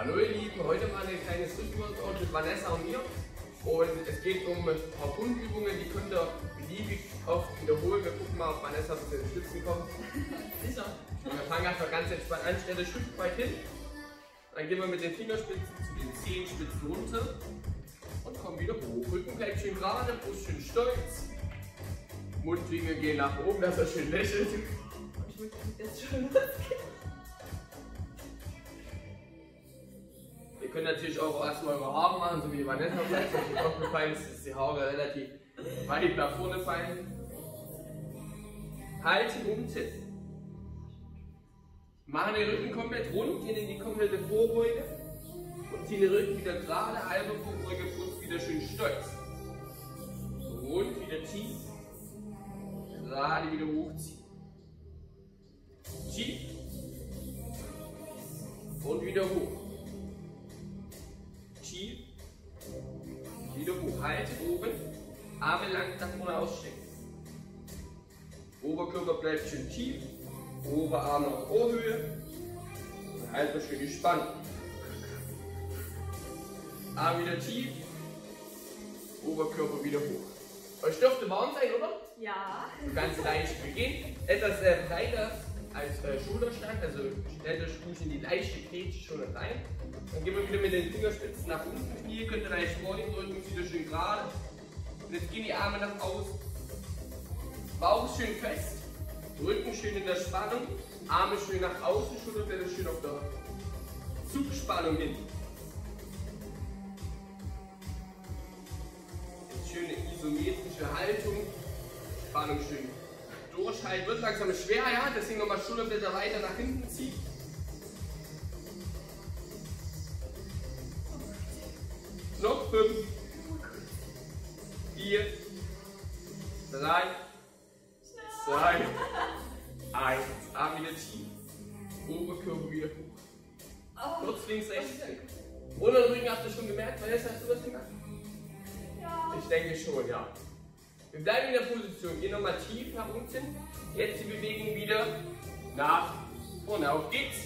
Hallo ihr Lieben, heute mal ein kleines Rückenworkout mit Vanessa und mir. Und es geht um ein paar Grundübungen, die könnt ihr beliebig oft wiederholen. Wir gucken mal, ob Vanessa bis in den Schwitzen kommt. Sicher. Und wir fangen einfach ganz entspannt an, stelle Schritt hin. Dann gehen wir mit den Fingerspitzen zu den Zehenspitzen runter und kommen wieder hoch. Rücken bleibt schön gerade, Brust schön stolz. Mundwinkel gehen nach oben, dass er schön lächelt. Ich möchte jetzt schon losgehen. Ihr könnt natürlich auch erstmal eure Haare machen, so wie die Vanessa vielleicht. Wenn die Kopf gefallen ist, dass die Haare relativ weit nach vorne fallen. Halten unten. Machen den Rücken komplett rund, gehen in die komplette Vorbeuge. Und ziehen den Rücken wieder gerade, halbe Vorbeuge, Brust wieder schön stolz. Und wieder tief. Gerade wieder hochziehen. Tief. Und wieder hoch. Tief. Wieder hoch. Halten oben. Arme lang nach vorne ausstrecken. Oberkörper bleibt schön tief. Oberarm auf Ohrhöhe. Und halten schön die Spannung. Arm wieder tief. Oberkörper wieder hoch. Euch dürfte warm sein, oder? Ja. Ganz leicht beginnen. Etwas breiter als Schulterstand, also stellt euch ruhig in die leichte Grätsche schon rein. Dann gehen wir wieder mit den Fingerspitzen nach unten. Hier könnt ihr leicht beugen, Rücken wieder schön gerade. Und jetzt gehen die Arme nach außen. Bauch schön fest, Rücken schön in der Spannung, Arme schön nach außen, Schulterblätter schön auf der Zugspannung hin. Jetzt schöne isometrische Haltung, Spannung schön durchhalten. Wird langsam schwer, ja, deswegen nochmal Schulterblätter weiter nach hinten ziehen. Noch 5, 4, 3, 2, 1. Arm wieder tief. Oberkörper wieder hoch. Kurz links, rechts. Unteren Rücken habt ihr schon gemerkt? Vanessa, hast du das gemacht? Ja. Ich denke schon, ja. Wir bleiben in der Position. Gehen nochmal tief nach unten. Jetzt die Bewegung wieder nach vorne. Auf geht's.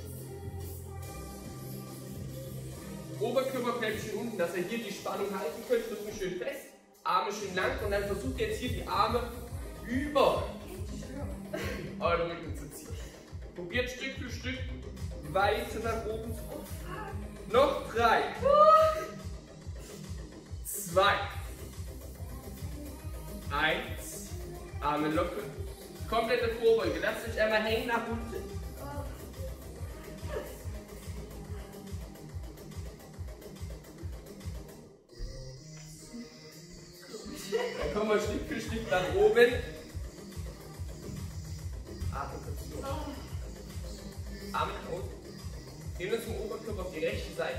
Oberkörper bleibt schön unten, dass ihr hier die Spannung halten könnt. Rücken schön fest. Arme schön lang. Und dann versucht jetzt hier die Arme über euren Rücken zu ziehen. Probiert Stück für Stück weiter nach oben zu kommen. Noch 3, 2, 1. Arme locker. Komplette Vorbeuge. Lasst euch einmal hängen nach unten. Dann kommen wir Stück für Stück nach oben. Atmen kurz durch. Arme nach unten. Gehen wir zum Oberkörper auf die rechte Seite.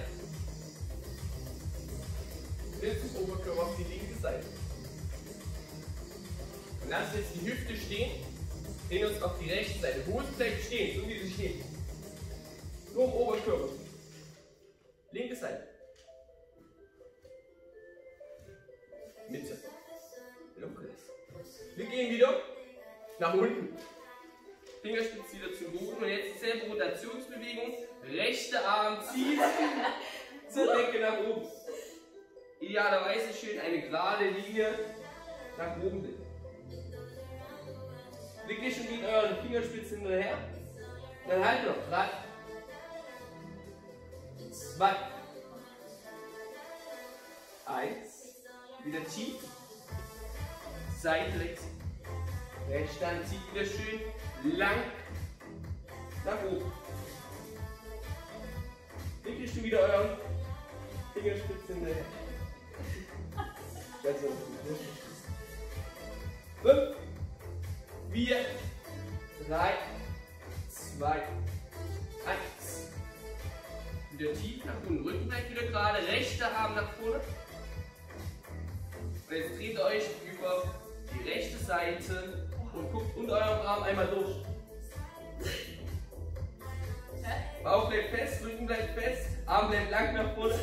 Gehen wir zum Oberkörper auf die linke Seite. Und lasst jetzt die Hüfte stehen. Drehen uns auf die rechte Seite. Hose bleibt stehen, so wie sie steht. Nur im Oberkörper. Linke Seite. Mitte. Wir gehen wieder nach unten. Fingerspitze wieder zum Boden. Und jetzt dieselbe Rotationsbewegung. Rechter Arm zieht zur Decke nach oben. Idealerweise schön eine gerade Linie nach oben bilden. Legt ihr schon mit euren Fingerspitzen hinterher. Dann halt noch. 3, 2, 1. Wieder tief. Seitlich. Rechter Hand zieht wieder schön lang nach oben. Legt ihr schon wieder euren Fingerspitzen hinterher. Ganz so. 5, 4, 3, 2, 1. Wieder tief nach unten. Rücken bleibt wieder gerade. Rechter Arm nach vorne. Und jetzt dreht euch über die rechte Seite und guckt unter eurem Arm einmal durch. Bauch bleibt fest, Rücken bleibt fest, Arm bleibt lang nach vorne.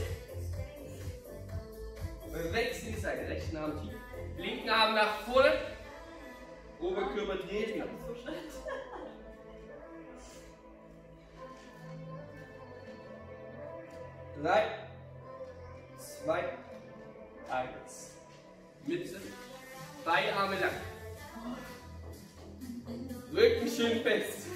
Und wechseln die Seite. Rechten Arm tief, linken Arm nach vorne. Oberkörper dreht wieder. 3, 2, 1. Mitte. Beide Arme lang. Rücken schön fest.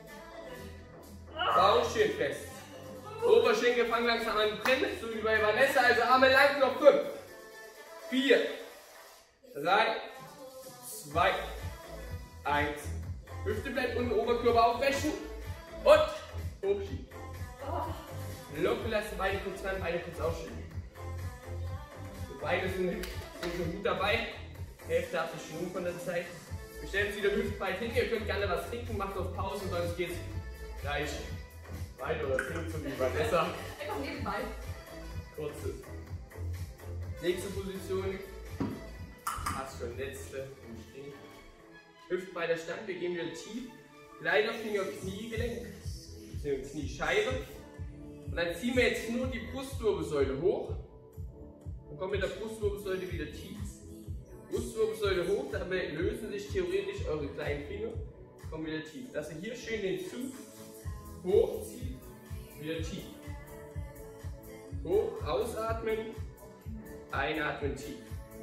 Bauch schön fest. Oberschenkel fangen langsam an zu trennen, so wie bei Vanessa. Also Arme lang, noch 5, 4, 3, 2, 1. Hüfte bleibt unten, Oberkörper aufrechten und hochschieben. Locker lassen, Beine kurz ran, Beine kurz ausschieben. Beide sind schon gut dabei. Hälfte habt ihr schon von der Zeit. Wir stellen uns wieder hüftbreit hin. Ihr könnt gerne was trinken, macht auf Pause, sonst geht's gleich weiter oder trinkt so wie Vanessa. Einfach nebenbei. Kurzes. Nächste Position. Fast schon letzte im Stehen. Hüftbreiter Stand. Wir gehen wieder tief. Kleiner Finger, Kniegelenk. Kniescheibe. Und dann ziehen wir jetzt nur die Brustwirbelsäule hoch. Und kommen mit der Brustwirbelsäule wieder tief. Brustwirbelsäule hoch, dabei lösen sich theoretisch eure kleinen Finger. Kommen wieder tief. Dass ihr hier schön den Zug hochzieht, wieder tief. Hoch, ausatmen, einatmen tief.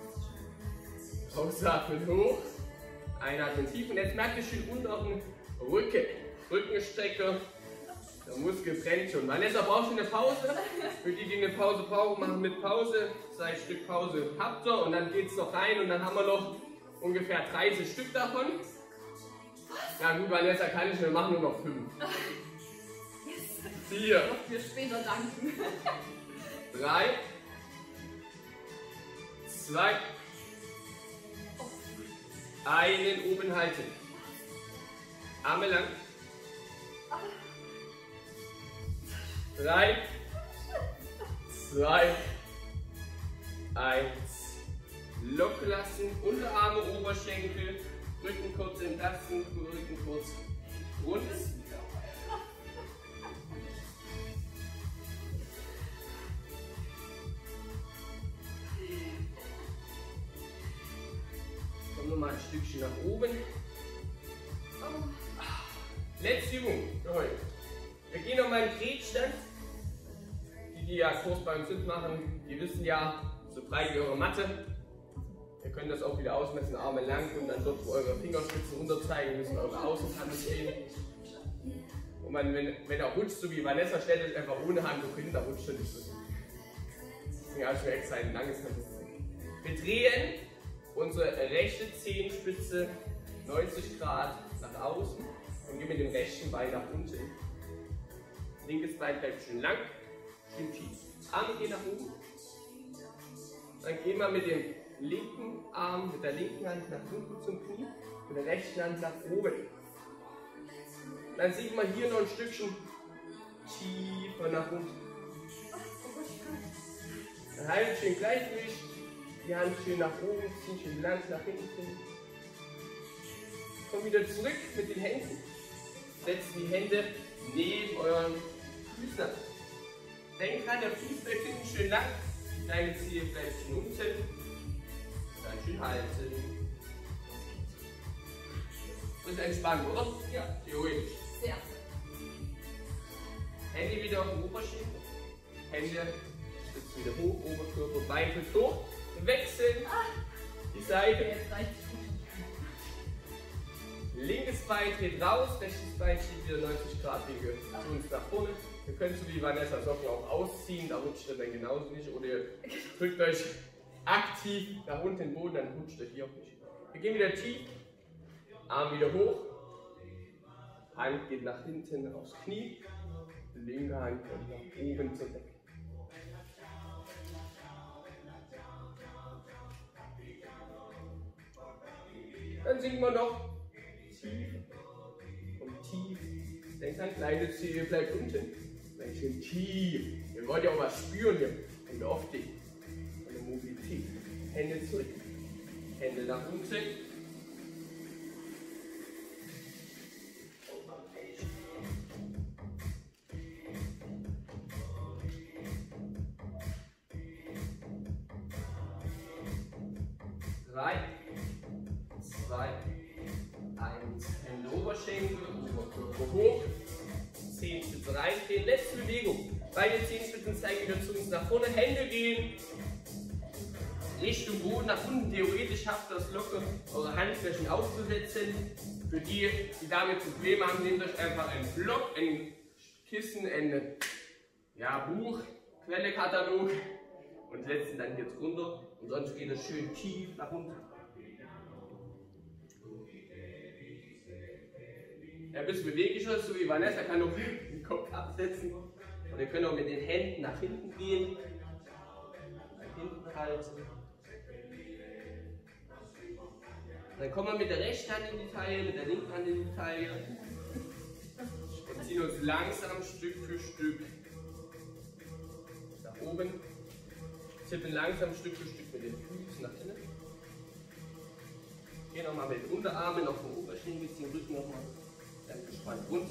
Ausatmen hoch, einatmen tief. Und jetzt merkt ihr schön unten auf den Rücken. Rückenstrecke. Der Muskel brennt schon. Vanessa braucht schon eine Pause. Für die, die eine Pause brauchen, machen mit Pause. 2 Stück Pause habt ihr und dann geht es noch rein und dann haben wir noch ungefähr 30 Stück davon. Ja gut, Vanessa kann ich, wir machen nur noch 5. 4. Ich mir später danken. 3. 2. Einen oben halten. Arme lang. 3, 2, 1. Locker lassen, Unterarme, Oberschenkel, Rücken kurz entlassen, Rücken kurz rund. Kommen wir mal ein Stückchen nach oben. Letzte Übung für heute. Wir gehen nochmal in den Tretstand. Die ja Kurs beim Sit machen, die wissen ja, so breit wie eure Matte. Ihr könnt das auch wieder ausmessen, Arme lang und dann dort, wo eure Fingerspitzen unterzeigen, müssen eure Außenhand stehen. Und wenn er rutscht, so wie Vanessa, stellt euch einfach ohne Handtuch hin, da rutscht er nicht so. Deswegen habe ich mir extra ein langes Handtuch. Wir drehen unsere rechte Zehenspitze 90 Grad nach außen und gehen mit dem rechten Bein nach unten. Linkes Bein bleibt schön lang, schön tief. Arme gehen nach oben. Dann gehen wir mit dem linken Arm, mit der linken Hand nach unten zum Knie, mit der rechten Hand nach oben. Dann sieht man hier noch ein Stückchen tiefer nach unten. Dann halten schön Gleichgewicht, die Hand schön nach oben, ziehen schön lang nach hinten. Kommt wieder zurück mit den Händen. Setzt die Hände neben euren Füßen ab. Denkt dran, der Fuß bleibt hinten schön lang, deine Zehe bleibt schön unten. Dann schön halten. Das ist entspannt, oder? Ja, theoretisch. Sehr. Hände wieder auf den Oberschenkel. Hände stützen wieder hoch, Oberkörper, Bein hoch. Wechseln. Die Seite. Jetzt reicht es. Linkes Bein geht raus, rechtes Bein steht wieder 90 Grad Winkel zu uns nach vorne. Ihr könnt so wie Vanessa Socken auch ausziehen, da rutscht ihr dann genauso nicht. Oder ihr drückt euch aktiv nach unten in den Boden, dann rutscht ihr hier auch nicht. Wir gehen wieder tief, Arm wieder hoch, Hand geht nach hinten aufs Knie, linke Hand kommt nach oben zur Decke. Dann sinken wir noch tief und tief. Denkt an, kleine Zehe bleibt unten. Dann schön tief. Ihr wollt ja auch was spüren hier. Und oft die von der Mobilität. Hände zurück. Hände nach unten. Drei, 2, 1. Hände Oberschenkel, Oberkörper hoch. Zehenspitze reindrehen. Letzte Bewegung. Beide Zehenspitzen zeigen wieder zu uns nach vorne. Hände gehen Richtung Boden, nach unten. Theoretisch schafft das locker, eure Handflächen aufzusetzen. Für die, die damit Probleme haben, nehmt euch einfach einen Block, ein Kissen, ein Buch, Quellekatalog und setzt ihn dann hier drunter. Und sonst geht es schön tief nach unten. Ja, ein bisschen beweglicher, so wie Vanessa kann noch den Kopf absetzen. Und ihr könnt auch mit den Händen nach hinten gehen. Nach hinten halten. Dann kommen wir mit der rechten Hand in die Taille, mit der linken Hand in die Taille. Und ziehen uns langsam Stück für Stück nach oben. Tippen langsam Stück für Stück mit den Füßen nach innen. Gehen nochmal mit den Unterarmen auf den Oberschenkel, ein bisschen Rücken nochmal ganz gespannt rund.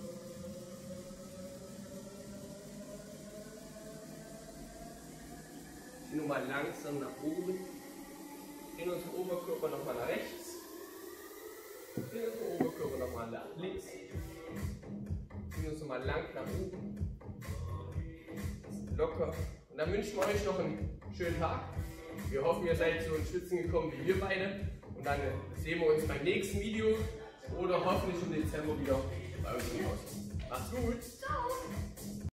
Ziehen nochmal langsam nach oben. Gehen unseren Oberkörper nochmal nach rechts. Gehen unseren Oberkörper nochmal nach links. Ziehen uns nochmal lang nach oben. Locker. Und dann wünschen wir euch noch einen schönen Tag. Wir hoffen, ihr seid so ins Schwitzen gekommen wie wir beide. Und dann sehen wir uns beim nächsten Video oder hoffentlich im Dezember wieder bei uns im Haus. Macht's gut! Ciao!